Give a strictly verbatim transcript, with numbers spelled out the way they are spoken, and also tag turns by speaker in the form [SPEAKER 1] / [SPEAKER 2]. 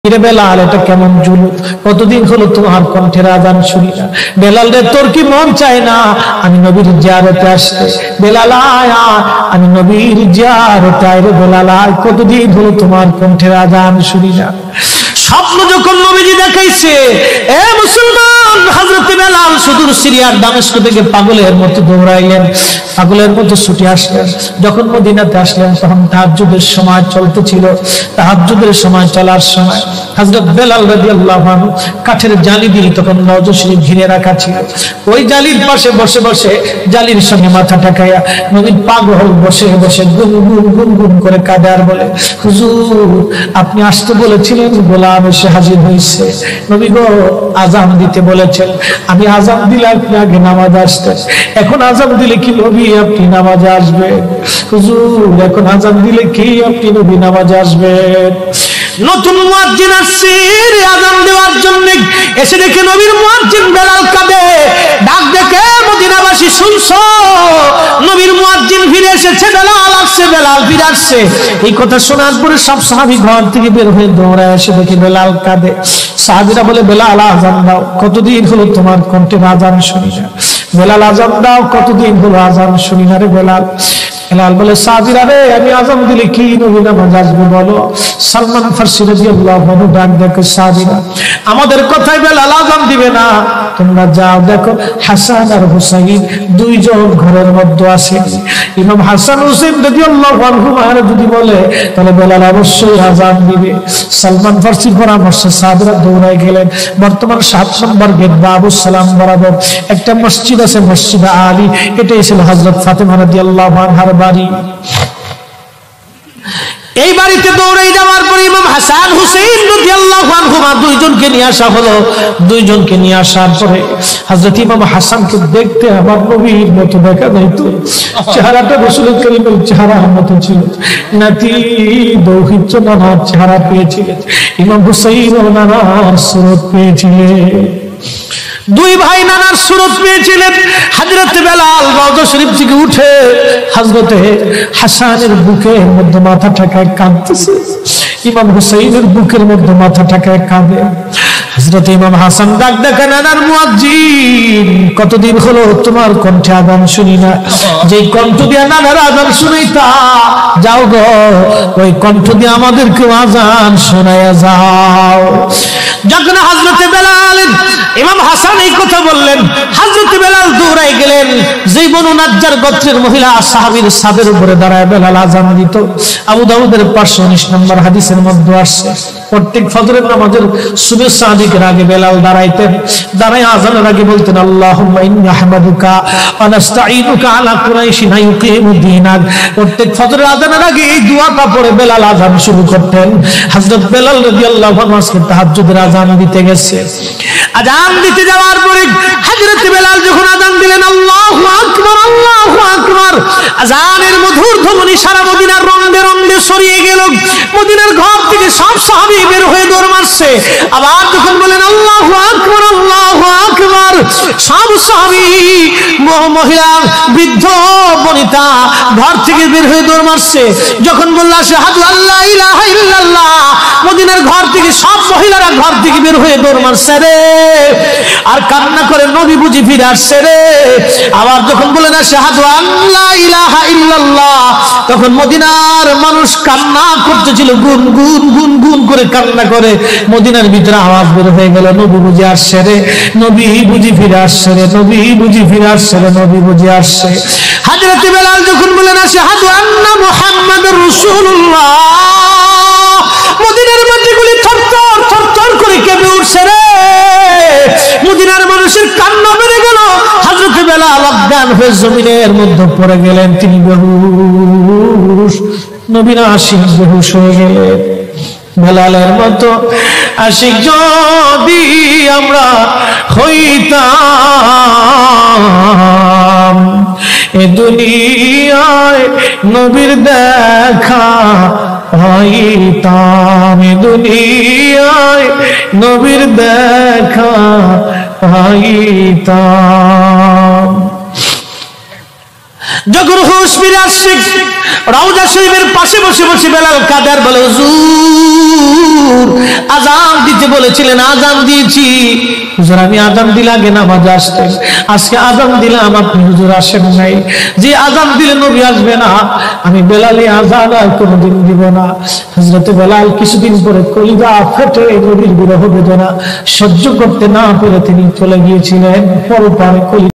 [SPEAKER 1] বেলাল এটা কেমন জুলুম, কতদিন হলো তোমার কণ্ঠের আযান শুনি না। বেলাল রে তোর কি মন চায় না আমি নবীর জিয়ারতে আসতে? বেলাল আয় আমি নবীর জিয়ারতে আয় রে বেলাল আয়, কতদিন হলো তোমার কণ্ঠের আযান শুনি না। স্বপ্ন যখন নবীজি দেখাইছে, এ মুসলমান, হযরত বেলাল সুদূর সিরিয়ার দামেস্ক থেকে পাগলের মতো দৌড়াইলেন, পাগলের মতো ছুটে আসলেন। যখন মদিনাতে আসলেন তখন তাহাজ্জুদের সময় চলতেছিল। তাহাজ্জুদের সময় চলার সময় হযরত বেলাল রাদিয়াল্লাহু আনহু কাঠের জালি দিয়ে তখন নওজো শরীফ ঘিরে রাখা ছিল, ওই জালির পাশে বসে বসে জালির সঙ্গে মাথা ঠেকাইয়া নবী পাগল বসে বসে গুনগুন গুনগুন করে কাঁদে আর বলে, হুজুর আপনি আসতে বলেছিলেন, গোলাম এসে হাজির হয়েছে। নবী গো আযান দিতে বলেছেন, আমি আযান দিলে আপনি আগে নামাজ আসতেন, এখন আযান দিলে কি নবী আপনি নামাজে আসবেন? হুজুর এখন আযান দিলে কি আপনি নবী নামাজে আসবেন? নতুন মুয়াজ্জিন আসছে আযান দেওয়ার জন্য, এসে দেখে নবীর মুয়াজ্জিন বেলাল কাঁদে। ডাক দেখে মদিনাবাসী শুনছো, নবীর মুয়াজ্জিন ফিরে এসেছে, বেলাল আসছে, বেলাল ফিরে আসছে। এই কথা শোনার পরে সব সাহাবী ঘর থেকে বের হয়ে দৌড়ায় এসে দেখে বেলাল কাঁদে। সাহাবীরা বলে, বেলাল আযান দাও, কতদিন হলো তোমার কণ্ঠে আযান শুনি না। বেলাল আযান দাও, কতদিন হলো আযান শুনি না রে বেলাল। বেলাল বলে, সাহাবীরা রে আমি আযান দিলে কি নবী নামাজ আসবে বলো? সালমান ফারসি রাদিয়াল্লাহু আনহু ডাক দেখে, সাহাবীরা আমাদের কথাই বেলাল আযান দিবে না, তোমরা যাও দেখো হাসান আর হুসাইন দুইজন ঘরের মধ্যে আছে, ইমাম হাসান হুসাইন রাদিয়াল্লাহু আনহুমা যদি বলে তাহলে বেলাল অবশ্যই আযান দিবে। সালমান ফারসির পরামর্শে সাহাবীরা দৌড়ায় গেলেন। বর্তমান সাত নম্বর গেট বাবু সালাম বরাবর একটা মসজিদ আছে, মসজিদ আলী, এটাই ছিল হযরত ফাতেমা রাদিয়াল্লাহু আনহার বাড়ি। এই বাড়িতে দৌড়ে যাওয়ার পরে ইমাম হাসান হুসাইন রাদিয়াল্লাহু আনহুমা দুইজনকে নিয়ে আসা হলো। দুইজনকে নিয়ে আসার পরে হযরত ইমাম হাসানকে দেখতে আমার নবীর মতো দেখা যাইতো, চেহারাটা রাসূল করিমের চেহারার মতো ছিল। নাতি দৌহিত্র নানার চেহারা পেয়েছিলেন, ইমাম হুসাইন নানার সুরত পেয়েছিলেন, দুই ভাই নানার সুরত পেয়েছিলেন। হযরত বেলাল রওজা শরীফ থেকে উঠে হযরতে হাসানের বুকের মধ্যে মাথা ঠেকায় কাঁদতেছে, ইমাম হুসাইনের বুকের মধ্যে মাথা ঠেকায় কাঁদে। হযরত ইমাম হাসান ডাক দেখে, নানার মুয়াজ্জিন কতদিন হলো তোমার কণ্ঠে আযান শুনি না, যে কণ্ঠ দিয়ে নানার আযান শুনাইতা, যাও গো ওই কণ্ঠ দিয়ে আমাদেরকে আযান শোনায়া যাও। যখন হযরত বেলাল ইমাম হাসান এই কথা বললেন, হযরত বেলাল দৌড়াই গেলেন। যেই বনু নাজ্জার গোত্রের মহিলা সাহাবীর ছাদের উপরে দাঁড়ায় বেলাল আযান দিত। আবু দাউদের পাঁচশো উনিশ নম্বর হাদিসের মধ্যে আসছে, প্রত্যেক ফজরের নামাজের সুবহ সাদিকের আগে বেলাল দাঁড়াইতেন, দাঁড়ায় আযানের আগে বলতেন, আল্লাহুম্মা ইন্নী আহমাদুকা ওয়া নাস্তাঈনুকা আলা কুরাইশিন ইউকিমুদ্দীনাক। প্রত্যেক ফজরের আযানের আগে এই দোয়াটা পড়ে বেলাল আযান শুরু করতেন। হযরত বেলাল রাদিয়াল্লাহু আনহু আজকে তাহাজ্জুদের আযান দিতে গেছে। আযান দিতে যাওয়ার পরে হযরত বেলাল যখন আযান দিলেন, আল্লাহু আকবার আল্লাহু আকবার, আযানের মধুর ধ্বনি সারা মদিনার রন্দে রন্দে ছড়িয়ে গেল। মদিনার ঘর থেকে সব সাহাবী বের হয়ে দৌড় মারছে। আবার যখন বলেন আল্লাহু আকবার আল্লাহু আকবার, সব সাহাবী মহিলা বৃদ্ধ বনিতা ঘর থেকে বের হয়ে দৌড় মারছে। যখন বলল আশহাদু আল্লা ইলাহা ইল্লাল্লাহ, মদিনার ঘর থেকে সব মহিলারা ঘর থেকে বের হয়ে দৌড় মারছে রে, আর কান্না করে নবী বুঝি ফিরে আসছে রে। আবার যখন বলেন আশহাদু আল্লা ইলাহা ইল্লাল্লাহ, তখন মদিনার মানুষ কান্না করতেছিল, গুন গুন গুন গুন করে কান্না করে মদিনার ভিতরে আওয়াজ বের হয়ে গেল, নবী বুঝি আসছে রে, নবী বুঝি ফিরে আসছে রে, নবী বুঝি ফিরে আসছে রে, নবী বুঝি আসছে। হযরত বেলাল যখন বলেন আশহাদু আন্না মুহাম্মাদুর রাসূলুল্লাহ, মদিনার মাটিগুলি থরথর থরথর করে কেঁপে উঠছে রে, মদিনার মানুষের কান্না বেড়ে গেল। হযরত বেলাল অজ্ঞান হয়ে জমিনের মধ্যে পড়ে গেলেন, তিনি বেহুশ, নবীর আশিক বেহুশ হয়ে গেলেন। বেলালের মতো আশিক যদি আমরা হইতাম, এ দুনিয়ায় নবীর দেখা পাইতাম, এ দুনিয়ায় নবীর দেখা পাইতাম। যখন হুঁশ ফিরে আসছে রওজা শরীফের পাশে বসে বসে বেলাল কাদের বলে, হুজুর আযান দিতে বলেছিলেন, আযান দিয়েছি হুজুর, আমি আযান দিলে আগে নামাজে আসতেন, আজকে আযান দিলাম আপনি হুজুর আসেন নাই, যে আযান দিলে নবী আসবে না, আমি বেলালে আযান আর কোনোদিন দিব না। হযরত বেলাল কিছুদিন পরে কলিজা ফেটে নবীর বিরহ বেদনা সহ্য করতে না পেরে তিনি চলে গিয়েছিলেন পরপারে।